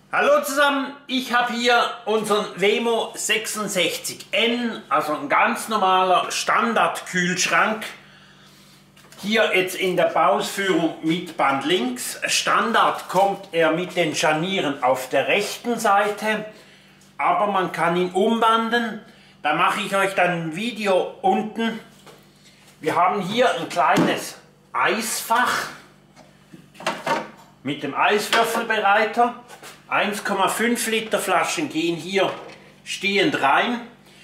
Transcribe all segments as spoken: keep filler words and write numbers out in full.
Hallo zusammen, ich habe hier unseren Wemo sechsundsechzig N, also ein ganz normaler Standard-Kühlschrank. Hier jetzt in der Bauausführung mit Band links. Standard kommt er mit den Scharnieren auf der rechten Seite, aber man kann ihn umbanden. Da mache ich euch dann ein Video unten. Wir haben hier ein kleines Eisfach mit dem Eiswürfelbereiter. eins Komma fünf Liter Flaschen gehen hier stehend rein.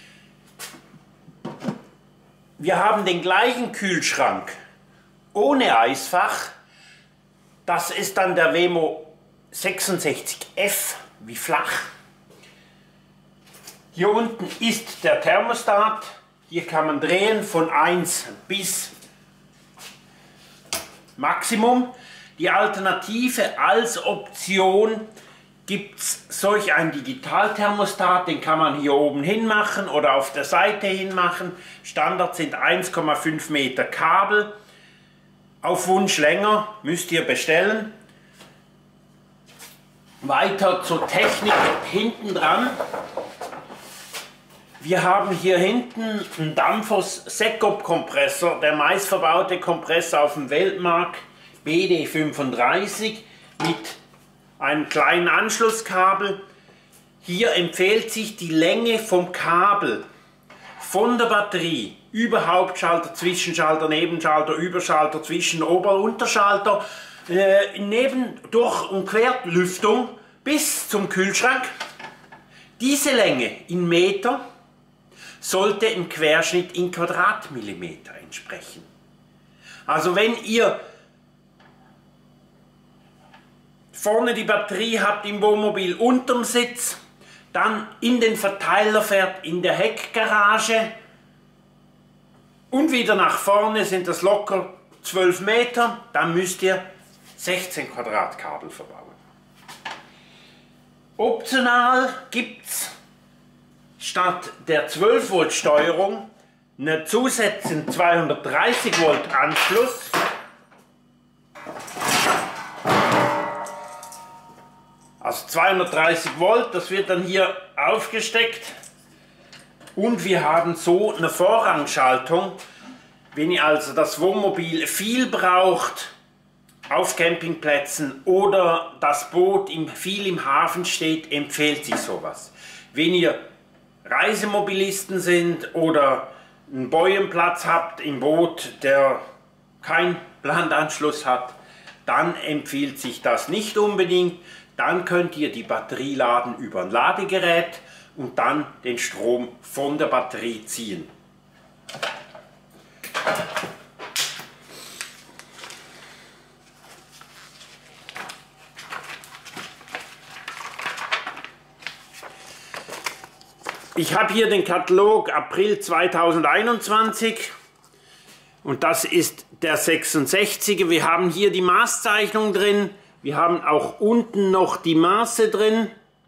Wir haben den gleichen Kühlschrank ohne Eisfach. Das ist dann der Wemo sechsundsechzig F, wie flach. Hier unten ist der Thermostat. Hier kann man drehen von eins bis Maximum. Die Alternative als Option gibt es solch einen Digitalthermostat, den kann man hier oben hin machen oder auf der Seite hin machen. Standard sind eins Komma fünf Meter Kabel. Auf Wunsch länger, müsst ihr bestellen. Weiter zur Technik hinten dran. Wir haben hier hinten einen Danfoss Sekop-Kompressor, der meistverbaute Kompressor auf dem Weltmarkt, B D fünfunddreißig mit einem kleinen Anschlusskabel. Hier empfiehlt sich die Länge vom Kabel von der Batterie über Hauptschalter, Zwischenschalter, Nebenschalter, Überschalter, Zwischen-, Ober- und Unterschalter, äh, neben, durch und Querlüftung bis zum Kühlschrank. Diese Länge in Meter sollte im Querschnitt in Quadratmillimeter entsprechen. Also wenn ihr vorne die Batterie habt im Wohnmobil unterm Sitz, dann in den Verteiler fährt in der Heckgarage und wieder nach vorne sind das locker zwölf Meter, dann müsst ihr sechzehn Quadratkabel verbauen. Optional gibt es statt der zwölf Volt Steuerung einen zusätzlichen zweihundertdreißig Volt Anschluss. Also zweihundertdreißig Volt, das wird dann hier aufgesteckt. Und wir haben so eine Vorrangschaltung. Wenn ihr also das Wohnmobil viel braucht auf Campingplätzen oder das Boot im, viel im Hafen steht, empfiehlt sich sowas. Wenn ihr Reisemobilisten sind oder einen Buoyanplatz habt im Boot, der keinen Landanschluss hat, dann empfiehlt sich das nicht unbedingt. Dann könnt ihr die Batterie laden über ein Ladegerät und dann den Strom von der Batterie ziehen. Ich habe hier den Katalog April zweitausendeinundzwanzig und das ist der sechsundsechziger. Wir haben hier die Maßzeichnung drin. Wir haben auch unten noch die Maße drin.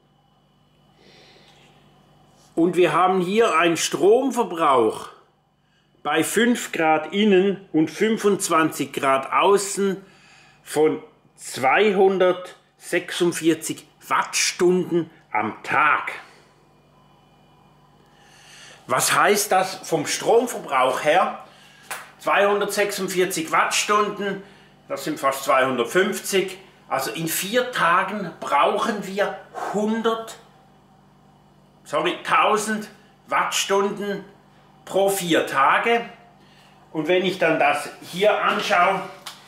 Und wir haben hier einen Stromverbrauch bei fünf Grad innen und fünfundzwanzig Grad außen von zweihundertsechsundvierzig Wattstunden am Tag. Was heißt das vom Stromverbrauch her? zweihundertsechsundvierzig Wattstunden, das sind fast zweihundertfünfzig. Also in vier Tagen brauchen wir hundert, sorry, tausend Wattstunden pro vier Tage. Und wenn ich dann das hier anschaue,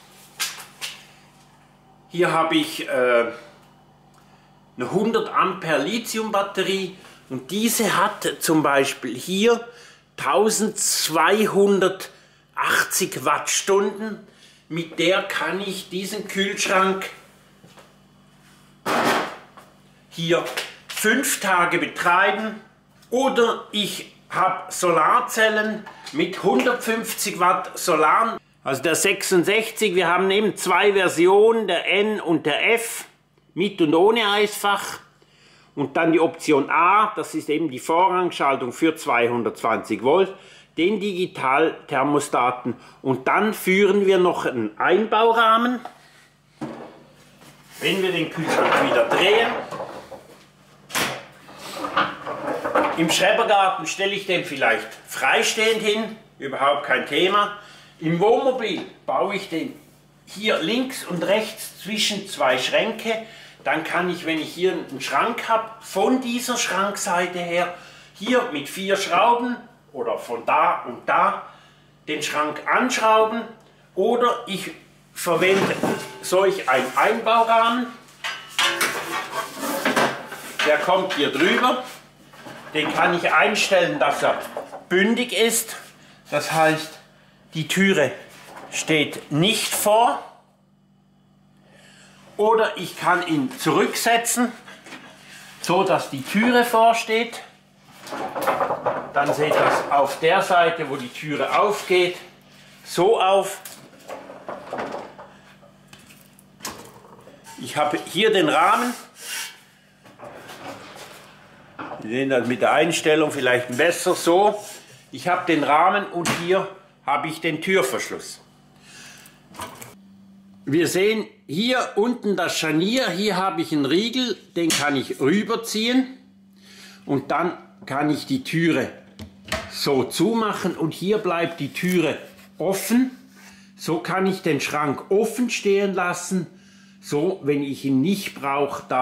hier habe ich äh, eine hundert Ampere Lithium-Batterie und diese hat zum Beispiel hier eintausendzweihundertachtzig Wattstunden. Mit der kann ich diesen Kühlschrank hier fünf Tage betreiben, oder ich habe Solarzellen mit hundertfünfzig Watt Solar. Also der sechsundsechzig, wir haben eben zwei Versionen, der N und der F, mit und ohne Eisfach. Und dann die Option A, das ist eben die Vorrangschaltung für zweihundertzwanzig Volt, den Digitalthermostaten. Und dann führen wir noch einen Einbaurahmen. Wenn wir den Kühlschrank wieder drehen, Im Schrebergarten stelle ich den vielleicht freistehend hin, überhaupt kein Thema. Im Wohnmobil baue ich den hier links und rechts zwischen zwei Schränke. Dann kann ich, wenn ich hier einen Schrank habe, von dieser Schrankseite her, hier mit vier Schrauben oder von da und da, den Schrank anschrauben. Oder ich verwende solch einen Einbaurahmen. Der kommt hier drüber. Den kann ich einstellen, dass er bündig ist. Das heißt, die Türe steht nicht vor. Oder ich kann ihn zurücksetzen, so dass die Türe vorsteht. Dann seht ihr das auf der Seite, wo die Türe aufgeht, so auf. Ich habe hier den Rahmen. Sie sehen das mit der Einstellung vielleicht besser so. Ich habe den Rahmen und hier habe ich den Türverschluss. Wir sehen hier unten das Scharnier, hier habe ich einen Riegel, den kann ich rüberziehen und dann kann ich die Türe so zumachen und hier bleibt die Türe offen. So kann ich den Schrank offen stehen lassen, so wenn ich ihn nicht brauche,